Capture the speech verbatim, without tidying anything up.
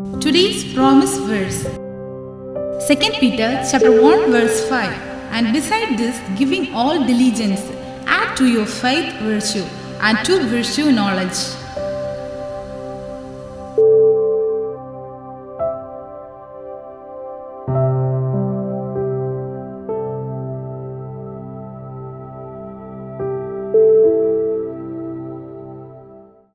Today's promise verse, Second Peter chapter one verse five. And beside this, giving all diligence, add to your faith virtue, and to virtue knowledge,